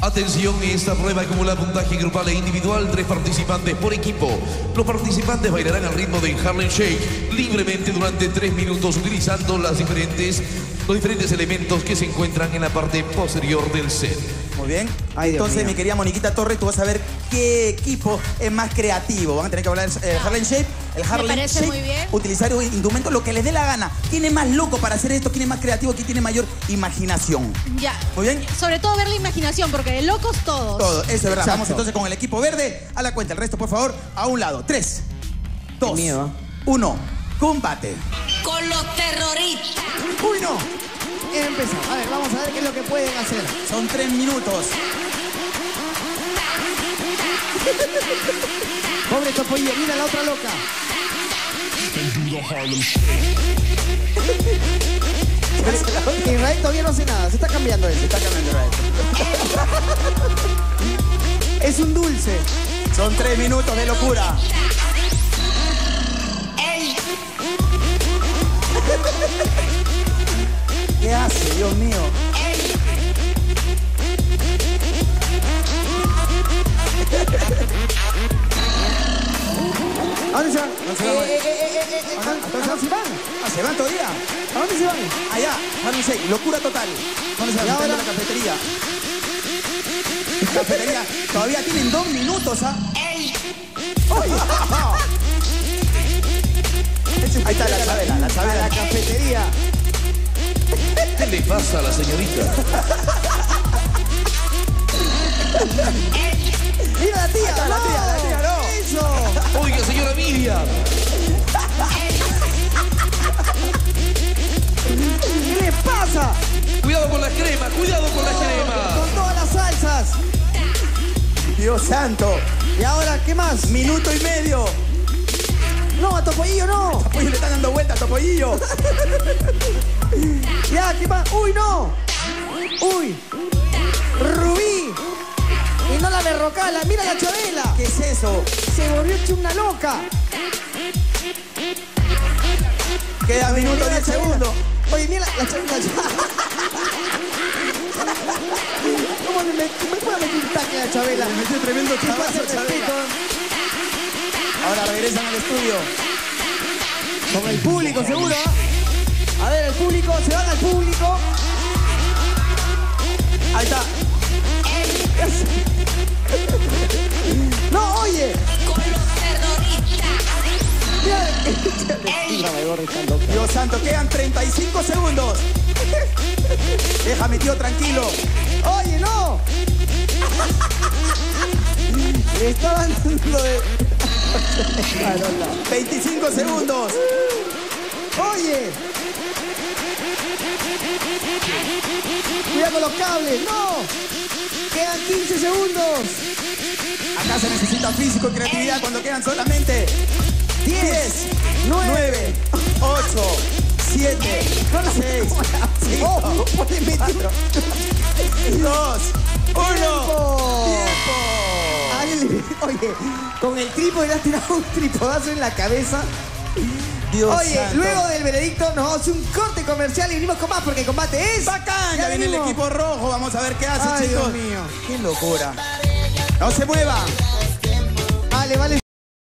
Atención, esta prueba acumula puntaje grupal e individual, 3 participantes por equipo. Los participantes bailarán al ritmo de Harlem Shake libremente durante 3 minutos utilizando los diferentes elementos que se encuentran en la parte posterior del set. Muy bien. Entonces, mi querida Moniquita Torres, tú vas a ver qué equipo es más creativo. Van a tener que hablar Harlem Shake. El Harlem Shake, muy bien. utilizar instrumentos, lo que les dé la gana. ¿Quién es más loco para hacer esto? ¿Quién es más creativo? ¿Quién tiene mayor imaginación? Ya. Muy bien. Sobre todo ver la imaginación, porque de locos todos. Todo, eso es verdad. Exacto. Vamos entonces con el equipo verde. A la cuenta, el resto, por favor, a un lado. 3, 2, 1. Combate. Con los terroristas. ¡Uy, no! Empezamos. A ver, vamos a ver qué es lo que pueden hacer. Son 3 minutos. Pobre Topollillo, mira la otra loca. Israel todavía no hace nada, se está cambiando él. Se está cambiando Israel. Es un dulce. Son 3 minutos de locura. ¿Qué hace, Dios mío? ¿A dónde se van? No se van. ¿A dónde se van? Ah, ¿se van todavía? ¿A dónde se van? Allá, Harlem Shake, locura total. ¿Dónde se van? ¿Y Están en ahora? la cafetería. Cafetería. Todavía tienen 2 minutos, ¿ah? Ahí está la Chabela, la Chabela. A la cafetería. ¿Qué le pasa a la señorita? Mira la tía, está la tía, no. Eso. Oiga, señora Miriam. ¿Qué le pasa? Cuidado con la crema, cuidado con la crema. Con todas las salsas. Dios santo. ¿Y ahora qué más? Minuto y medio. No, a Topollillo no. Topollillo le están dando vueltas a Topollillo. Ya, ¿qué más? ¡Uy, no! ¡Uy! ¡Rubí! Y no la derrocala. ¡Mira la Chabela! ¿Qué es eso? Se volvió hecho una loca. Queda minuto Mira la 10 Chabela. segundos. Oye, mira la Chabela. ¿Cómo me puede meter un taque a la Chabela? Le metió tremendo ¿Qué pasa, chabazo, Chabela. respeto? Ahora regresan al estudio. Con el público, seguro. A ver, el público. Se van al público. Ahí está. No, oye. Con los terroristas. Dios santo, quedan 35 segundos. Déjame, tío, tranquilo. Oye, no. Le estaban dando de... 25 segundos. Oye. Cuidado con los cables. No. Quedan 15 segundos. Acá se necesita físico y creatividad cuando quedan solamente 10, 9, 8, 7, 6, 5, 4, 2, 1. ¡Tiempo! Oye, con el trípode le has tirado un tripodazo en la cabeza. Dios Oye, santo. luego del veredicto nos vamos a hacer un corte comercial y venimos con más porque el combate es... ¡Bacán! Ya viene el venimos. equipo rojo. Vamos a ver qué hace, Ay, chicos. Dios mío. ¡Qué locura! ¡No se muevan! Vale, vale.